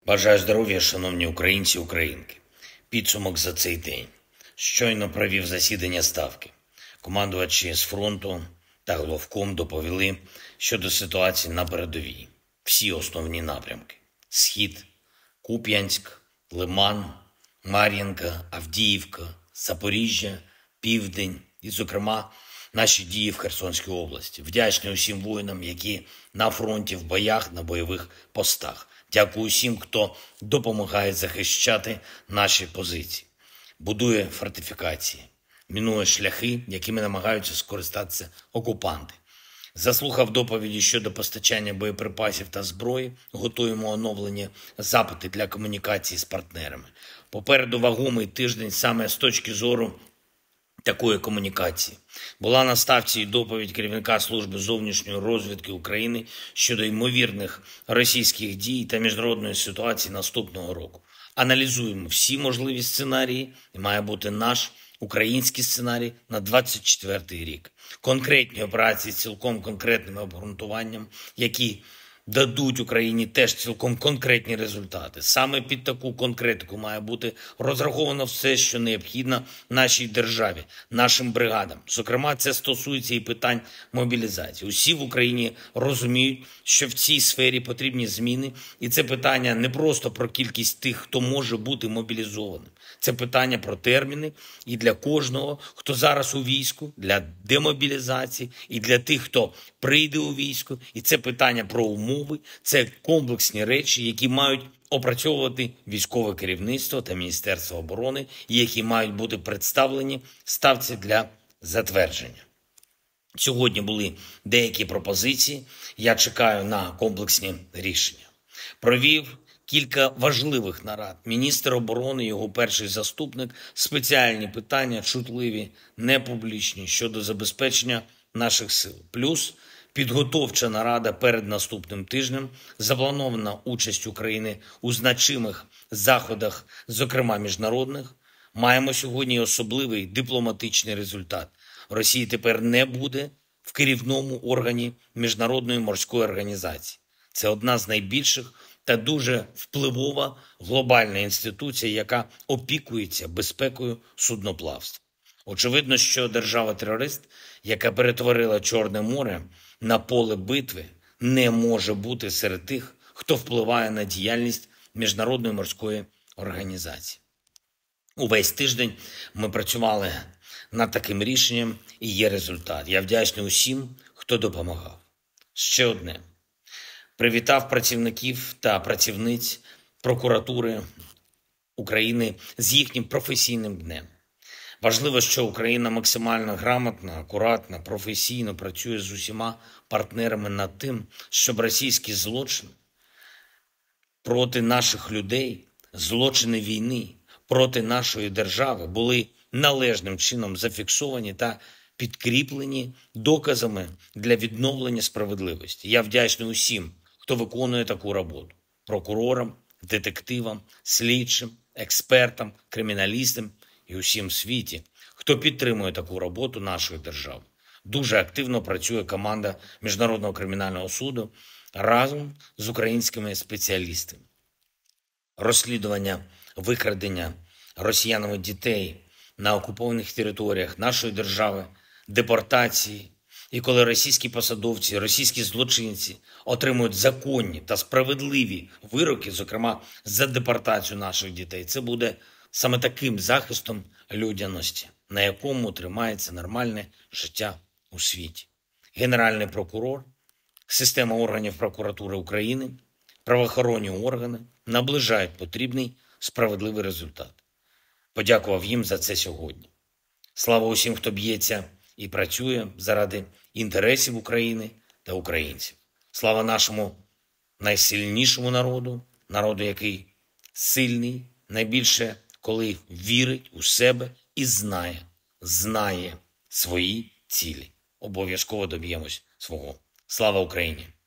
Бажаю здоров'я, шановні українці і українки. Підсумок за цей день. Щойно провів засідання Ставки. Командувачі з фронту та головком доповіли щодо ситуації на передовій. Всі основні напрямки. Схід, Куп'янськ, Лиман, Мар'їнка, Авдіївка, Запоріжжя, Південь і, зокрема, наші дії в Херсонській області. Вдячний усім воїнам, які на фронті, в боях, на бойових постах. Дякую усім, хто допомагає захищати наші позиції. Будує фортифікації, мінує шляхи, якими намагаються скористатися окупанти. Заслухав доповіді щодо постачання боєприпасів та зброї, готуємо оновлені запити для комунікації з партнерами. Попереду вагомий тиждень саме з точки зору такої комунікації. Була на Ставці і доповідь керівника Служби зовнішньої розвідки України щодо ймовірних російських дій та міжнародної ситуації наступного року. Аналізуємо всі можливі сценарії, і має бути наш український сценарій на 24-й рік. Конкретні операції з цілком конкретним обґрунтуванням, які дадуть Україні теж цілком конкретні результати. Саме під таку конкретику має бути розраховано все, що необхідно нашій державі, нашим бригадам. Зокрема, це стосується і питань мобілізації. Усі в Україні розуміють, що в цій сфері потрібні зміни, і це питання не просто про кількість тих, хто може бути мобілізованим. Це питання про терміни і для кожного, хто зараз у війську, для демобілізації, і для тих, хто прийде у військо. І це питання про умови, це комплексні речі, які мають опрацьовувати військове керівництво та Міністерство оборони, і які мають бути представлені Ставці для затвердження. Сьогодні були деякі пропозиції, я чекаю на комплексні рішення. Провів кілька важливих нарад. Міністр оборони, його перший заступник, спеціальні питання, чутливі, непублічні, щодо забезпечення наших сил. Плюс підготовча нарада перед наступним тижнем, запланована участь України у значимих заходах, зокрема міжнародних. Маємо сьогодні особливий дипломатичний результат. Росії тепер не буде в керівному органі Міжнародної морської організації. Це одна з найбільших та дуже впливова глобальна інституція, яка опікується безпекою судноплавства. Очевидно, що держава-терорист, яка перетворила Чорне море на поле битви, не може бути серед тих, хто впливає на діяльність Міжнародної морської організації. Увесь тиждень ми працювали над таким рішенням, і є результат. Я вдячний усім, хто допомагав. Ще одне. Привітав працівників та працівниць прокуратури України з їхнім професійним днем. Важливо, що Україна максимально грамотно, акуратно, професійно працює з усіма партнерами над тим, щоб російські злочини проти наших людей, злочини війни проти нашої держави були належним чином зафіксовані та підкріплені доказами для відновлення справедливості. Я вдячний усім, хто виконує таку роботу. Прокурорам, детективам, слідчим, експертам, криміналістам і усім світі, хто підтримує таку роботу нашої держави. Дуже активно працює команда Міжнародного кримінального суду разом з українськими спеціалістами. Розслідування викрадення росіянами дітей на окупованих територіях нашої держави, депортації. І коли російські посадовці, російські злочинці отримують законні та справедливі вироки, зокрема за депортацію наших дітей, це буде саме таким захистом людяності, на якому тримається нормальне життя у світі. Генеральний прокурор, система органів прокуратури України, правоохоронні органи наближають потрібний справедливий результат. Подякував їм за це сьогодні. Слава усім, хто б'ється і працює заради інтересів України та українців. Слава нашому найсильнішому народу, народу, який сильний, найбільше, коли вірить у себе і знає свої цілі. Обов'язково доб'ємось свого. Слава Україні!